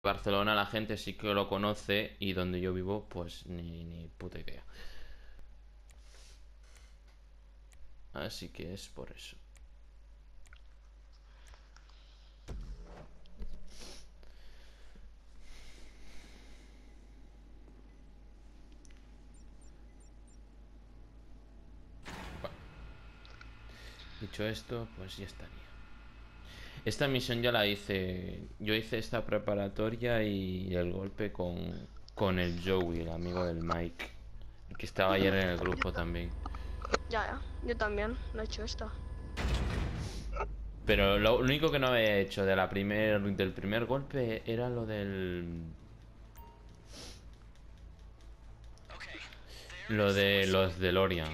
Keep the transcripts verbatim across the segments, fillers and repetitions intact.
Barcelona la gente sí que lo conoce y donde yo vivo, pues ni, ni puta idea. Así que es por eso. Bueno, dicho esto, pues ya estaría. Esta misión ya la hice. Yo hice esta preparatoria y el golpe con, con el Joey, el amigo del Mike, el que estaba ayer en el grupo también. Ya, ya. Yo también lo he hecho esto. Pero lo único que no había hecho de la primer, del primer golpe era lo del... Lo de los DeLorean.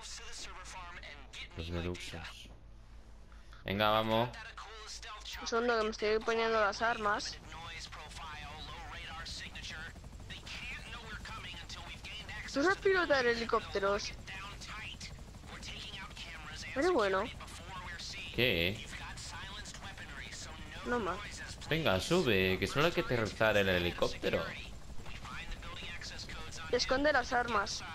Los deluxos. Venga, vamos. Un segundo que me estoy poniendo las armas. ¿Tú sabes pilotar helicópteros? Pero bueno, ¿Qué? no más. Venga, sube, que solo hay que aterrizar el helicóptero. Esconde las armas.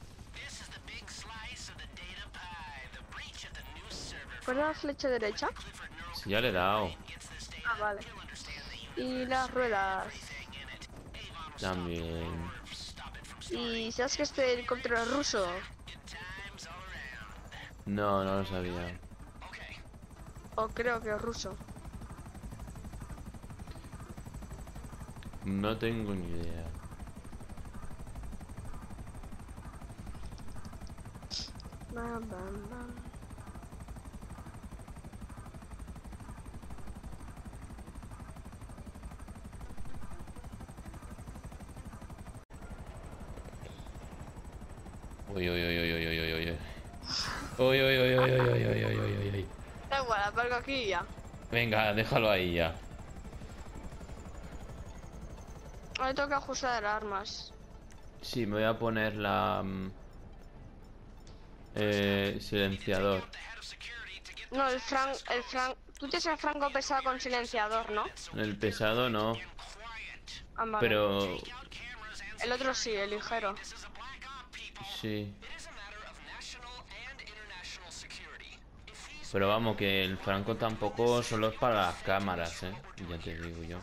¿Cuál es la flecha derecha? Si ya le he dado. Ah, vale. Y las ruedas. También. Y sabes que este helicóptero es ruso. No, no lo sabía. O creo que es ruso. No tengo ni idea. Bam, bam, bam. Uy, uy, uy, uy, uy, uy, uy, uy. Uy, uy, uy, uy, uy, uy, uy, uy, uy, uy. Da igual, aparco aquí y ya. Venga, déjalo ahí ya. Ahora tengo que ajustar armas. Sí, me voy a poner la... mm, Eh, silenciador. No, el Frank, el Frank, tú tienes el franco pesado con silenciador, ¿no? El pesado no. Ah, vale. Pero... El otro sí, el ligero. Sí. Pero vamos, que el franco tampoco solo es para las cámaras, ¿eh? Ya te digo yo.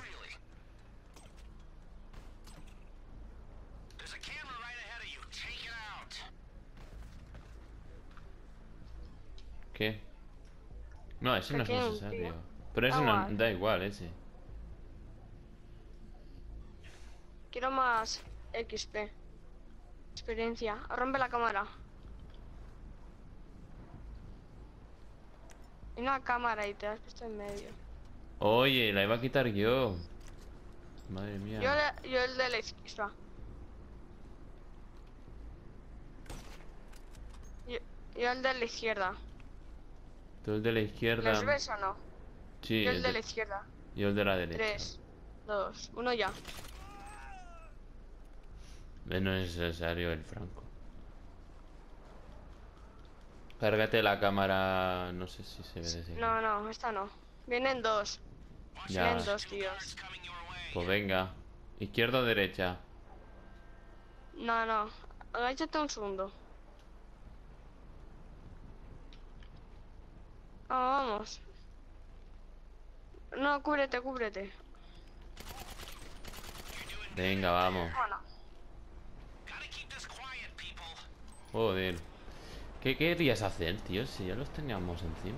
¿Qué? No, ese Que no es aquí hay un tío. necesario. Pero Da ese no... igual. Da igual, ese. Quiero más X P. Experiencia. Rompe la cámara. Hay una cámara y te has puesto en medio. Oye, la iba a quitar yo. Madre mía. Yo, le- yo el de la izquierda. Yo, yo el de la izquierda. Tú el de la ¿Les izquierda. ves o no? Sí, Yo el el de la de... izquierda. yo el de la derecha. Tres, dos, uno ya. Eh, No es necesario el franco. Cárgate la cámara. No sé si se ve desde aquí. No, no, esta no. Vienen dos. Ya. Vienen dos, tíos. Pues venga. ¿Izquierda o derecha? No, no. Agáchate un segundo. Ah, vamos. No, cúbrete, cúbrete. Venga, vamos. Bueno, Joder. ¿Qué querías hacer, tío? Si ya los teníamos encima.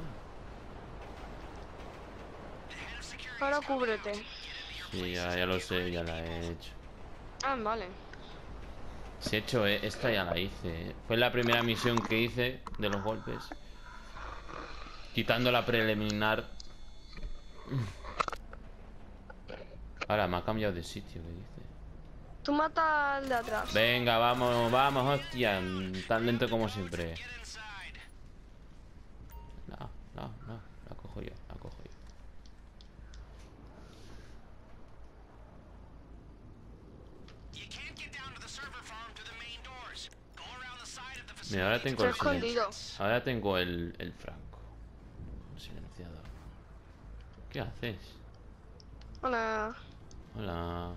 ahora cúbrete. Sí, ya, ya lo sé, ya la he hecho. Ah, vale. Si he hecho, eh, esta ya la hice. Fue la primera misión que hice de los golpes. Quitando la preliminar. Ahora me ha cambiado de sitio, ¿qué dice? Tú mata al de atrás. Venga, vamos, vamos, hostia. Tan lento como siempre. No, no, no. La cojo yo, la cojo yo. Mira, ahora tengo Estoy el silencio. escondido. Ahora tengo el, el franco. El silenciador. ¿Qué haces? Hola. Hola.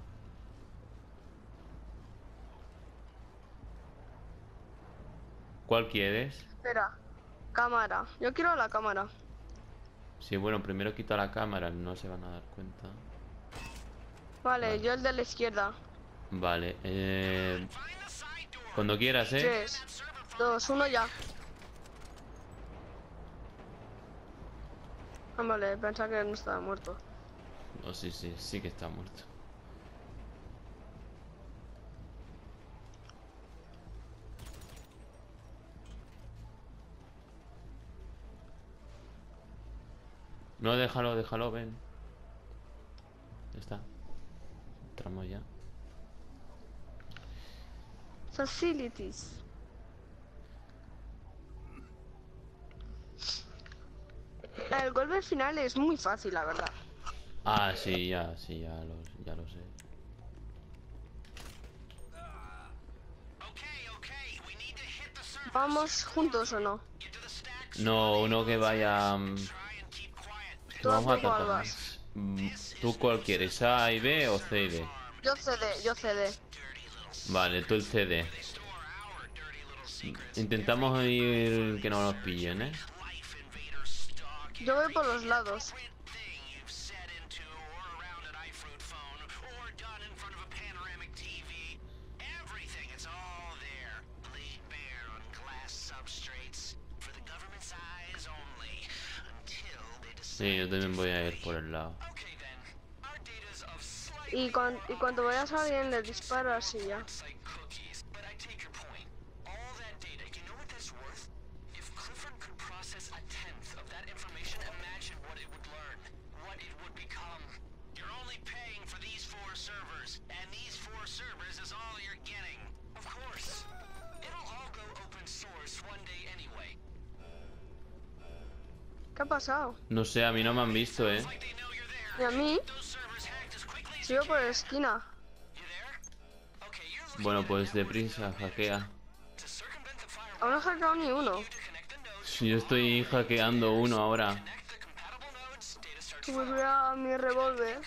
¿Cuál quieres? Espera. Cámara. Yo quiero la cámara. Sí, bueno, primero quita la cámara, no se van a dar cuenta. Vale, Vale. yo el de la izquierda. Vale, eh... cuando quieras, ¿eh? Tres, dos, uno ya. Ah, vale, pensaba que no estaba muerto. Oh, sí, sí, sí que está muerto. No, déjalo, déjalo, ven. Ya está. Entramos ya. Facilities. El golpe final es muy fácil, la verdad. Ah, sí, ya, sí, ya lo, ya lo sé. ¿Vamos juntos o no? No, uno que vaya... mm, que ¿Tú a vamos a por cuál tratar vas? más. Mm, ¿Tú cuál quieres? ¿A y B o C y D? Yo C D, yo C D. Vale, tú el C D. Intentamos ir que no nos pillen, ¿eh? Yo voy por los lados. Sí, yo también voy a ir por el lado. Y, cuan- y cuando vayas a alguien le disparas y ya. ¿Qué ha pasado? No sé, a mí no me han visto, ¿eh? ¿Y a mí? Sigo por la esquina. Bueno, pues deprisa, hackea. Aún no he sacado ni uno. Si yo estoy hackeando uno ahora. Volví a mi revólver.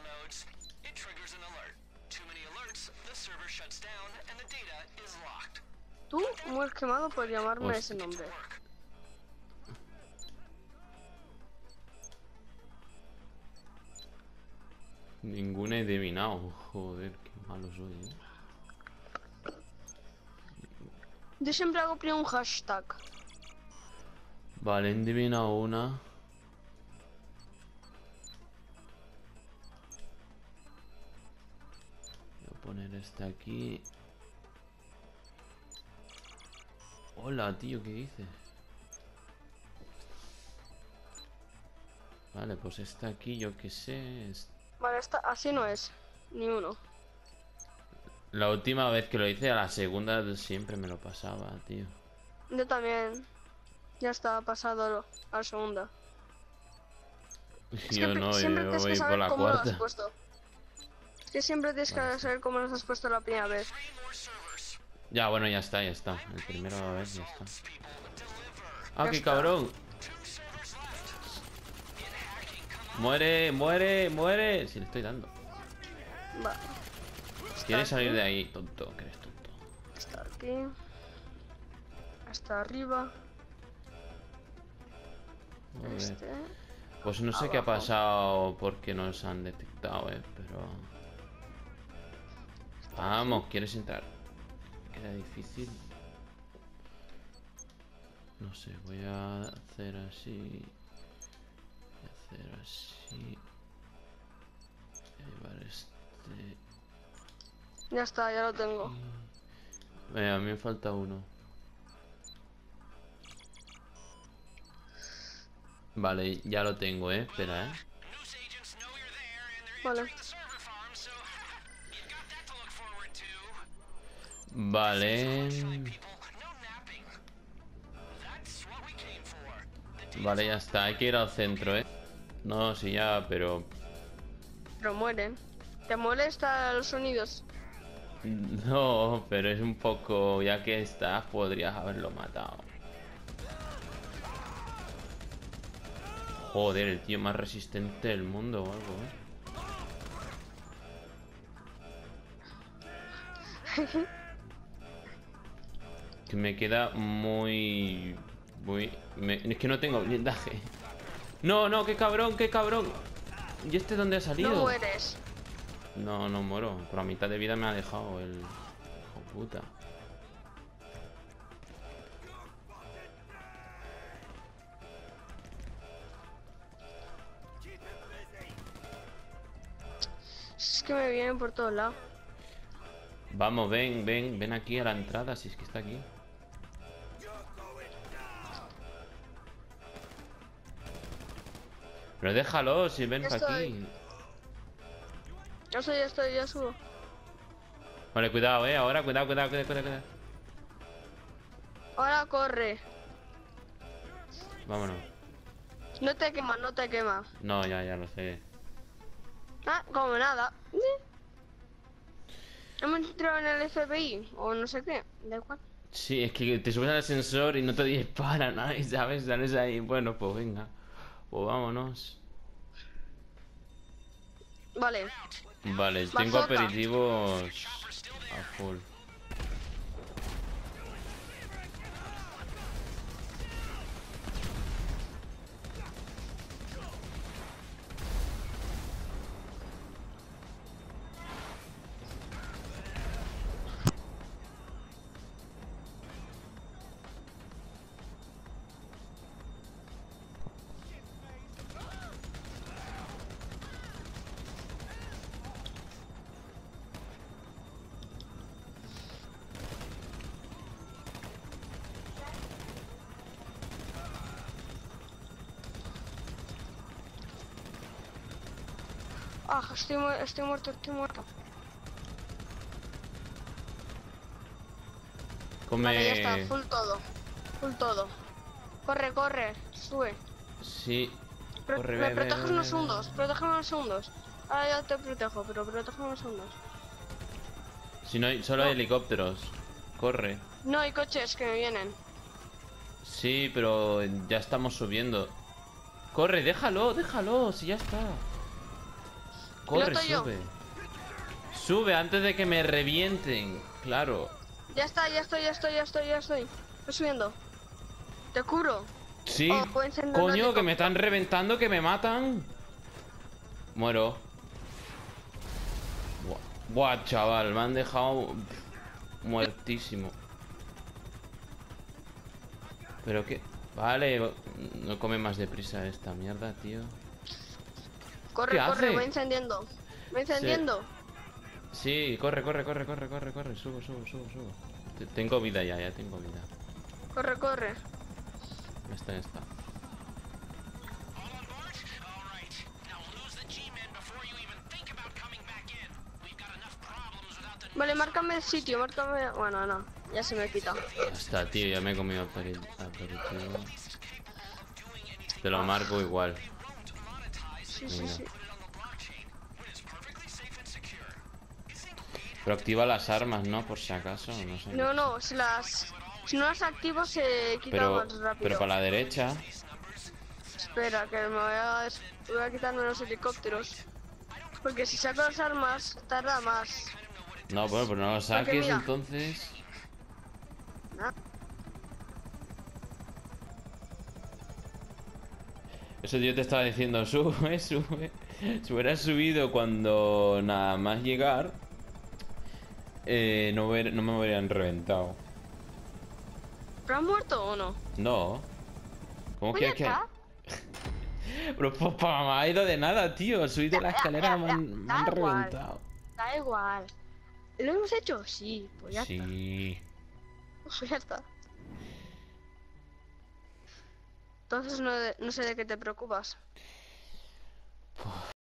Tú, muy quemado por llamarme Hostia. ese nombre. Ninguna he adivinado. Joder, qué malo soy, ¿eh? Yo siempre hago primero un hashtag. Vale, he adivinado una. Voy a poner esta aquí. Hola, tío, ¿qué dices? Vale, pues esta aquí, yo qué sé. es- Vale, esta, así no es. Ni uno. La última vez que lo hice, a la segunda siempre me lo pasaba, tío. Yo también. Ya estaba pasado a la segunda. Es Yo que no, siempre yo tienes que voy por saber la cómo lo has cuarta. puesto. Es que siempre tienes Vale, que sí. saber cómo los has puesto la primera vez. Ya, bueno, ya está, ya está. El primero a ver, ya está. ¡Ah, Ya qué está. cabrón! ¡Muere, muere, muere! Si le estoy dando. Va. ¿Quieres Está salir aquí, de ahí, tonto? Que eres tonto. está aquí. Hasta arriba. Joder. Este. Pues no sé qué ha Abajo. pasado porque nos han detectado, eh, pero... Vamos, ¿quieres entrar? Queda difícil. No sé, voy a hacer así. Voy a hacer así. Voy a llevar este... Ya está, ya lo tengo. Eh, a mí me falta uno. Vale, ya lo tengo, eh. Espera, eh. Vale. Vale. Vale, ya está. Hay que ir al centro, eh. No, sí, ya, pero... Pero mueren. ¿Te molestan los sonidos? No, pero es un poco... Ya que estás, podrías haberlo matado. Joder, el tío más resistente del mundo o algo, eh. Que me queda muy... Muy... me- Es que no tengo blindaje. No, no, qué cabrón, qué cabrón. ¿Y este dónde ha salido? No mueres. No, no muero. Por la mitad de vida me ha dejado el... Hijo puta. Es que me vienen por todos lados. Vamos, ven, ven, ven aquí a la entrada, si es que está aquí. Pero déjalo, si ven Ya para estoy. aquí. Ya soy, ya estoy, ya subo. Vale, cuidado, eh, ahora, cuidado, cuidado, cuidado, cuidado, cuidado. Ahora corre. Vámonos. No te quema, no te quema. No, ya, ya lo sé. Ah, como nada. Hemos entrado en el F B I o no sé qué. Da igual. Sí, es que te subes al ascensor y no te disparan, ¿sabes? ¿Sabes? Sales ahí. Bueno, pues venga. Pues vámonos. Vale. Vale, tengo Bazooka. aperitivos a full. Ah, estoy, mu estoy muerto, estoy muerto. Come... Vale, ya está, full todo. Full todo. Corre, corre, sube. Sí. Pro Corre, me ve, ve, proteges ve, unos ve. segundos, protege unos segundos. Ahora ya te protejo, pero protege unos segundos. Si no hay, solo hay helicópteros. Corre. No hay coches que me vienen. Sí, pero ya estamos subiendo. Corre, déjalo, déjalo, si ya está. Corre, Piloto yo. sube. Sube antes de que me revienten. Claro. Ya está, ya estoy, ya estoy, ya estoy, ya estoy. Estoy subiendo. Te curo. Sí, Oh, puedo encender un coño, que me helicóptero. están reventando, que me matan. Muero. Buah, Buah, chaval, me han dejado muertísimo. Pero qué... Vale, no come más deprisa esta mierda, tío. Corre, ¿Qué corre, hace? voy encendiendo. Voy encendiendo. Sí, corre, corre, corre, corre, corre, corre. Subo, subo, subo, subo. Te- Tengo vida ya, ya tengo vida. Corre, corre. Ya está, ya está. Vale, márcame el sitio, márcame... Bueno, no, ya se me quita. Ya está, tío, ya me he comido aperi- aperitivo. Te lo marco igual. Sí, sí, Venga. sí. Pero activa las armas, ¿no? Por si acaso, no sé. No, no, si las... Si no las activo se quita Pero, más rápido. pero para la derecha. Espera, que me voy a, des- voy a quitarme los helicópteros. Porque si saco las armas, tarda más. No, bueno, pues no lo saques mira. entonces. Ah, Eso yo te estaba diciendo, sube, sube. Si hubieras subido cuando nada más llegar, eh, no, hubiera- no me hubieran reventado. ¿Pero has muerto o no? No. ¿Cómo Pues que ya es que...? está. Pero papá, me ha ido de nada, tío. Subí de la escalera, me han, me han Da igual. reventado. Da igual. ¿Lo hemos hecho? Sí, pues ya está. Sí. Pues ya está. Entonces no, de- no sé de qué te preocupas. Uf.